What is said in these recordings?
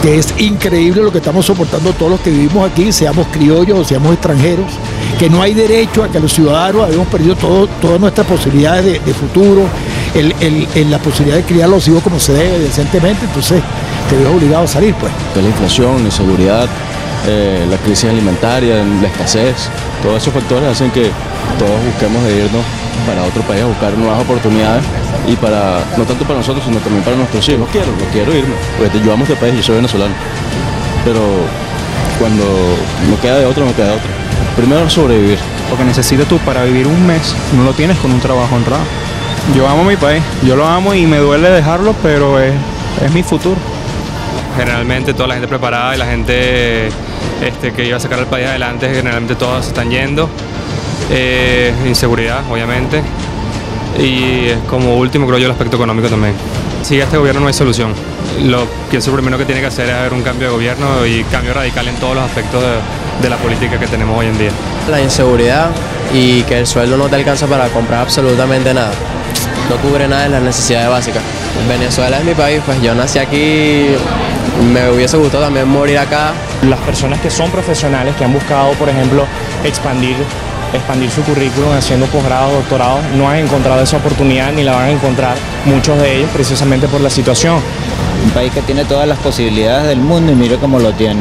que es increíble lo que estamos soportando todos los que vivimos aquí, seamos criollos o seamos extranjeros, que no hay derecho a que los ciudadanos habíamos perdido todas nuestras posibilidades de futuro, la posibilidad de criar a los hijos como se debe, decentemente, entonces te ves obligado a salir, pues. La inflación, la inseguridad, la crisis alimentaria, la escasez, todos esos factores hacen que todos busquemos de irnos para otro país a buscar nuevas oportunidades y para, no tanto para nosotros, sino también para nuestros hijos. No quiero irme, porque yo amo este país, yo soy venezolano, pero cuando me queda de otro, me queda de otro. Primero sobrevivir. Lo que necesitas tú para vivir un mes, no lo tienes con un trabajo honrado. Yo amo mi país, yo lo amo y me duele dejarlo, pero es mi futuro. Generalmente toda la gente preparada y la gente que iba a sacar al país adelante, generalmente todos se están yendo. Inseguridad, obviamente. Y como último creo yo el aspecto económico también. Si a este gobierno no hay solución. Lo primero que tiene que hacer es haber un cambio de gobierno y cambio radical en todos los aspectos de la política que tenemos hoy en día. La inseguridad y que el sueldo no te alcanza para comprar absolutamente nada. No cubre nada de las necesidades básicas. Venezuela es mi país, pues yo nací aquí, me hubiese gustado también morir acá. Las personas que son profesionales, que han buscado, por ejemplo, expandir su currículum haciendo posgrado, doctorado, no han encontrado esa oportunidad ni la van a encontrar muchos de ellos precisamente por la situación. Un país que tiene todas las posibilidades del mundo y mire cómo lo tiene.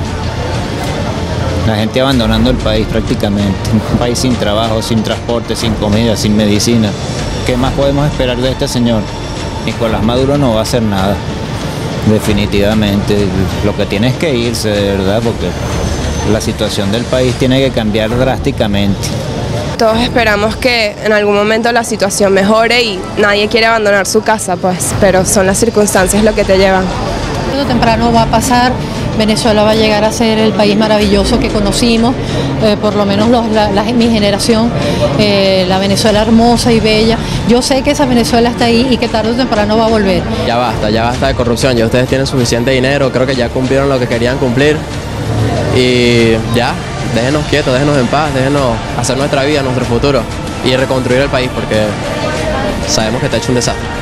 La gente abandonando el país prácticamente. Un país sin trabajo, sin transporte, sin comida, sin medicina. ¿Qué más podemos esperar de este señor? Nicolás Maduro no va a hacer nada, definitivamente. Lo que tiene es que irse, de verdad, porque la situación del país tiene que cambiar drásticamente. Todos esperamos que en algún momento la situación mejore y nadie quiere abandonar su casa, pues, pero son las circunstancias lo que te llevan. Tarde o temprano va a pasar, Venezuela va a llegar a ser el país maravilloso que conocimos, por lo menos mi generación, la Venezuela hermosa y bella. Yo sé que esa Venezuela está ahí y que tarde o temprano va a volver. Ya basta de corrupción, ya ustedes tienen suficiente dinero, creo que ya cumplieron lo que querían cumplir y ya. Déjenos quietos, déjenos en paz, déjenos hacer nuestra vida, nuestro futuro y reconstruir el país porque sabemos que está hecho un desastre.